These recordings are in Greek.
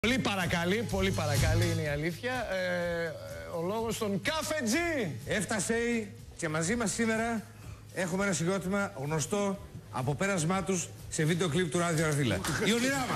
Πολύ παρακαλεί είναι η αλήθεια. Ο λόγος των Καφετζή. Έφτασε και μαζί μας σήμερα έχουμε ένα συγκρότημα γνωστό από πέρασμά τους σε βίντεο κλιπ του Ράδιο Αρβίλα. Η Ονειράμα.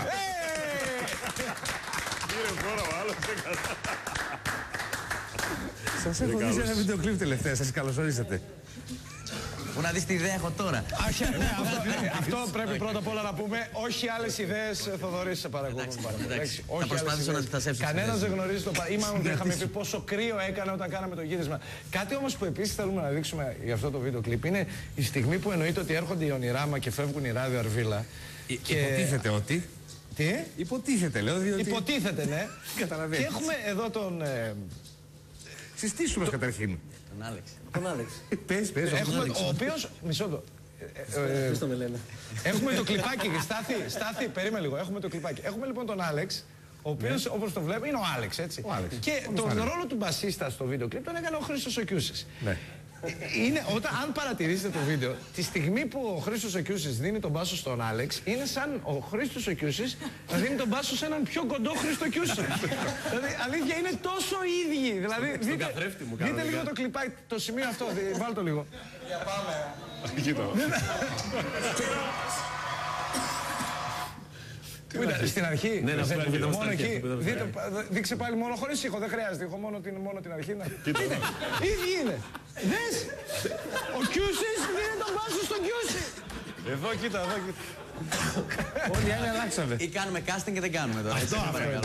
Σας έχω δει σε ένα βίντεο κλιπ τελευταία, σας καλωσορίσατε. Πού να δεις τι ιδέα έχω τώρα. Αυτό πρέπει πρώτα απ' όλα να πούμε. Όχι άλλες ιδέες, Θοδωρή, σε παρακολουθούμε. Θα προσπαθήσω να ζητασέψω. Κανένας δεν γνωρίζει το παράδειγμα. Ήμουν ότι είχαμε πει πόσο κρύο έκανε όταν κάναμε το γύρισμα. Κάτι όμως που επίσης θέλουμε να δείξουμε για αυτό το βίντεο κλιπ είναι η στιγμή που εννοείται ότι έρχονται οι Ονειράμα και φεύγουν οι Ράδιο Αρβίλα. Υποτίθεται ότι. Τι? Υποτίθεται, λέω. Διότι... Υποτίθεται, ναι. Καταλαβαίνεις. Και έχουμε εδώ τον. Συστήσουμε καταρχήν. Τον Άλεξ. Τον Άλεξ. Πες. Ο οποίος. Μισό το. Πώς το με λένε. Έχουμε το κλιπάκι. Στάθη, περίμενε λίγο. Έχουμε το κλιπάκι. Έχουμε λοιπόν τον Άλεξ, ο οποίος όπως το βλέπουμε είναι ο Άλεξ, έτσι. Ο Άλεξ. Και τον ρόλο του μπασίστα στο βίντεο κλιπ τον έκανε ο Χρήστος ο Κιούσης. Ναι. Αν παρατηρήσετε το βίντεο, τη στιγμή που ο Χρήστος ο Κιούσης δίνει τον μπάσο στον Άλεξ, είναι σαν ο Χρήστος ο Κιούσης να δίνει τον μπάσο σε έναν πιο κοντό Χρήστο Κιούση. Δηλαδή, αλήθεια, είναι τόσο ίδιοι. Δηλαδή, δείτε λίγο το κλιπάκι, το σημείο αυτό, βάλτε το λίγο. Για πάμε. Στην αρχή, μόνο εκεί. Δείξε πάλι μόνο χωρίς ήχο, δεν χρειάζεται ήχο, μόνο την αρχή. Ίδιοι είναι. Δες, ο Κιούσης δίνει τον μπάσο στον Κιούση. Εδώ κοίτα. Όλοι οι άλλοι αλλάξαμε. Ή κάνουμε casting και δεν κάνουμε τώρα. Αυτό.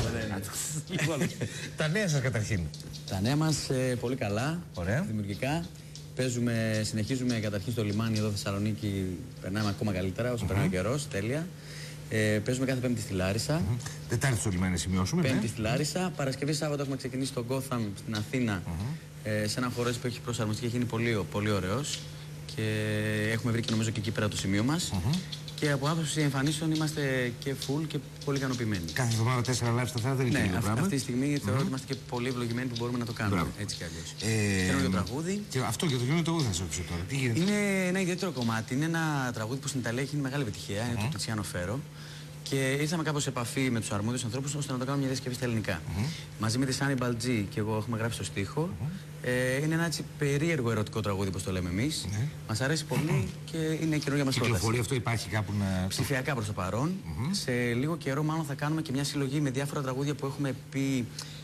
Λοιπόν, τα νέα σας καταρχήν. Τα νέα μας πολύ καλά. Ωραία. Δημιουργικά. Συνεχίζουμε καταρχήν στο λιμάνι εδώ Θεσσαλονίκη. Περνάμε ακόμα καλύτερα όσο περνάει ο καιρός. Τέλεια. Παίζουμε κάθε Πέμπτη στη Λάρισα. Τετάρτη στο λιμάνι να σημειώσουμε. Πέμπτη στη Λάρισα. Παρασκευή Σάββατο έχουμε ξεκινήσει στο Gotham στην Αθήνα. Σε ένα χώρο που έχει προσαρμοστεί και έχει γίνει πολύ ωραίος. Και έχουμε βρει και νομίζω και εκεί πέρα το σημείο μας. Και από άποψη εμφανίσεων είμαστε και full και πολύ ικανοποιημένοι. Κάθε εβδομάδα 4 live σταθερά δεν είναι ναι, το πράγμα. Αυτή τη στιγμή θεωρώ ότι είμαστε και πολύ ευλογημένοι που μπορούμε να το κάνουμε. Έτσι κι αλλιώς. Καινούργιο τραγούδι. Και αυτό και το καινούργιο τραγούδι θα σας ρωτήσω τώρα. Τι γίνεται? Είναι ένα ιδιαίτερο κομμάτι. Είναι ένα τραγούδι που στην Ιταλία έχει μεγάλη επιτυχία. Είναι το Τιτσιάνο Φέρο. Και ήρθαμε κάπως σε επαφή με τους αρμόδιους ανθρώπους ώστε να το κάνουμε μια διασκευή στα ελληνικά. Μαζί με τη Σάνι Μπαλτζή και εγώ έχουμε γράψει το στίχο. Είναι ένα έτσι περίεργο ερωτικό τραγούδι, όπως το λέμε εμείς. Μας αρέσει πολύ και είναι καινούργια μας πρόταση. Κυκλοφορεί αυτό, υπάρχει κάπου να. Ψηφιακά προς το παρόν. Σε λίγο καιρό, μάλλον θα κάνουμε και μια συλλογή με διάφορα τραγούδια που έχουμε πει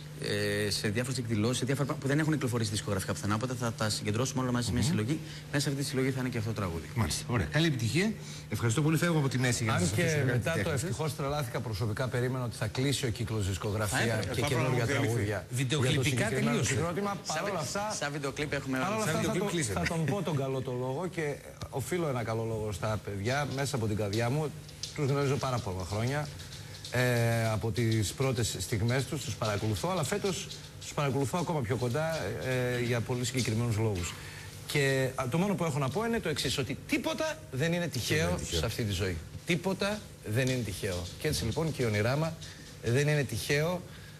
σε διάφορες εκδηλώσεις, που δεν έχουν κυκλοφορήσει δισκογραφικά πουθενά. Οπότε θα τα συγκεντρώσουμε όλα μαζί σε μια συλλογή. Μέσα σε αυτή τη συλλογή θα είναι και αυτό το τραγούδι. Μάλιστα. Ωραία. Καλή επιτυχία. Ευχαριστώ πολύ. Φεύγω από την Έση για να σας αφήσω. Αν και μετά το ευτυχώς τρελάθηκα προσωπικά, περίμενα ότι θα κλείσει ο κύκλος δισκογραφία και καινούργια τραγούδια. Βιντεοκλιπικά τελείωσε. Παρ' όλα αυτά, σαν βιντεοκλιπ έχουμε θα τον πω τον καλό το λόγο και οφείλω ένα καλό λόγο στα παιδιά μέσα από την καρδιά μου. Τους γνωρίζω πάρα πολλά χρόνια. Από τις πρώτες στιγμές τους παρακολουθώ, αλλά φέτος τους παρακολουθώ ακόμα πιο κοντά για πολύ συγκεκριμένους λόγους. Και το μόνο που έχω να πω είναι το εξής, ότι τίποτα δεν είναι τυχαίο σε αυτή τη ζωή. Τίποτα δεν είναι τυχαίο. Και έτσι λοιπόν και η Ονειράμα δεν είναι τυχαίο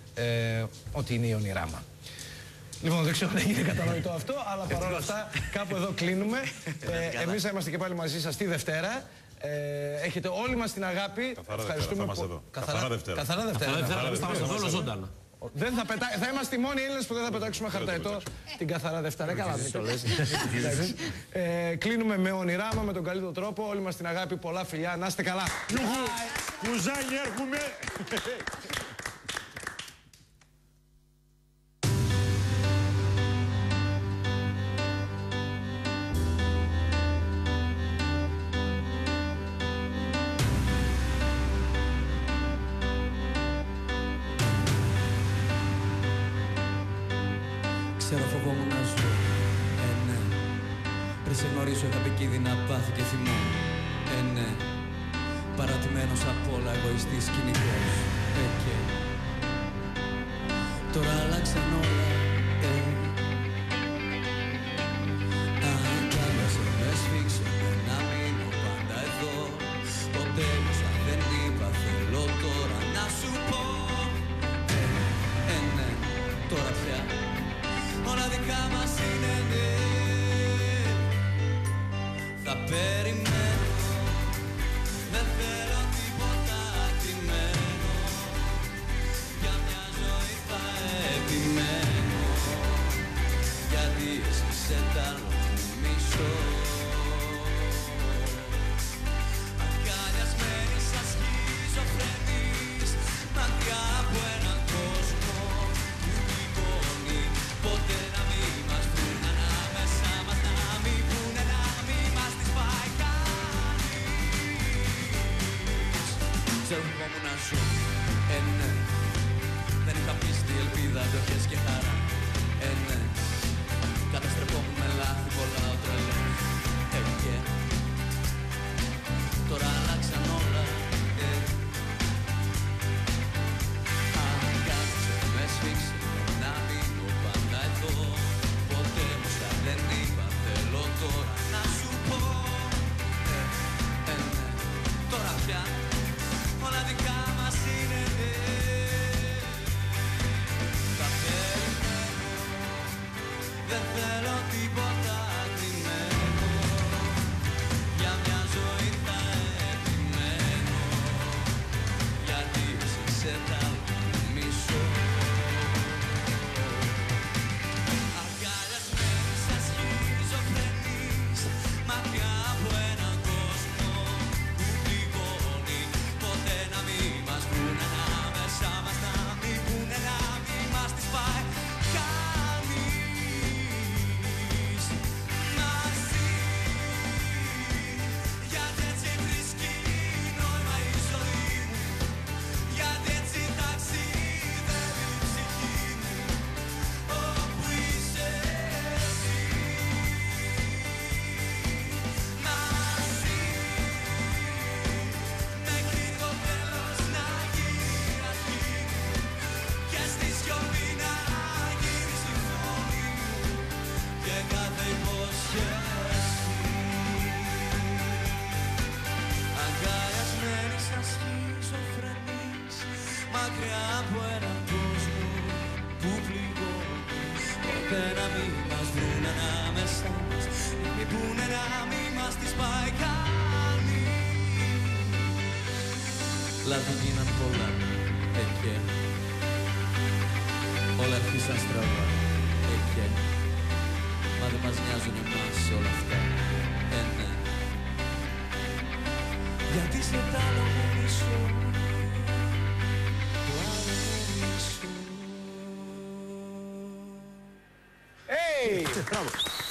ότι είναι η Ονειράμα. Λοιπόν, δεν ξέρω αν έγινε κατανοητό αυτό, αλλά παρόλα αυτά κάπου εδώ κλείνουμε. Εμείς θα είμαστε και πάλι μαζί σας τη Δευτέρα. Έχετε όλοι μας την αγάπη. Ευχαριστούμε πολύ. Καθαρά Δευτέρα. Καθαρά Δευτέρα. Θα είμαστε εδώ ζωντανά. Θα είμαστε οι μόνοι Έλληνες που δεν θα πετάξουμε χαρταετό την Καθαρά Δευτέρα. Καλά, μην το λες. Κλείνουμε με Ονειράμα, με τον καλύτερο τρόπο. Όλοι μας την αγάπη, πολλά φιλιά. Να είστε καλά. Κουζάνι, έρχομαι. Ξέρω φοβόμουν να ζω, ναι. Πριν σε γνωρίσω είχα επικίνδυνα πάθη και θυμό, ναι. Παρατημένος απ' όλα, εγωιστής, κοινικός, και τώρα αλλάξαν όλα, Αντάλλασε με σφίξω, να μείνω πάντα εδώ. Το τέλος αν δεν είπα, θέλω τώρα να σου πω, ναι, τώρα πια όλα δικά μας είναι, ναι. Θα περιμένω, δεν θέλω τίποτα κρυμμένο. μακριά από έναν κόσμο που πληγώνει. Ποτέ να μην μας βρουν ανάμεσά μας, να μην πούνε να μην μας τις πάει κανείς. Λάθη γίναν πολλά, και όλα αρχίσαν στραβά, και μα δεν μας νοιάζουν εμάς όλα αυτά, ναι. Γιατί σε τ' άλλο μου μισώ, το άλλο μου μισώ. Μπράβο.